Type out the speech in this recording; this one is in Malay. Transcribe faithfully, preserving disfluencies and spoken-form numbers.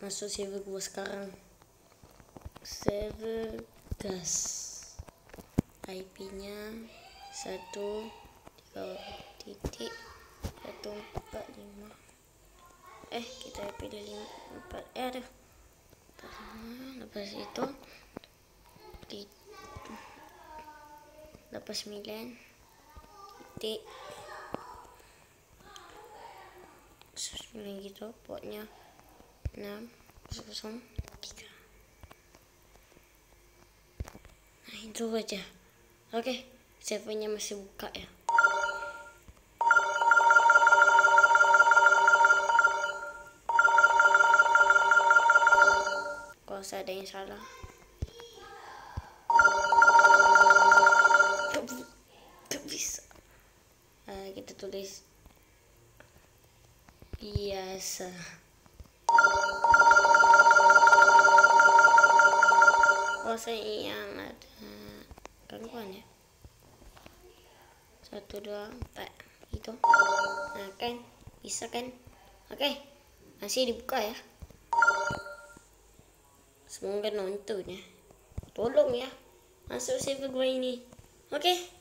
masuk server gua sekarang. Server gas. I P-nya satu tiga titik satu empat lima. Eh, kita pilih lima empat. Eh, ada. Lepas itu lepas sembilan titik sembilan gitu, portnya enam kosong tiga. Nah, itu aja. Oke, servernya masih buka ya. Kalau saya ada yang salah, gak bisa. Uh, kita tulis biasa. Oh, saya yang ada gangguan ya. Satu dua empat gitu. Nah kan bisa kan. Oke, masih dibuka ya. Semoga nonton ya. Tolong ya masuk server gue ini. Oke.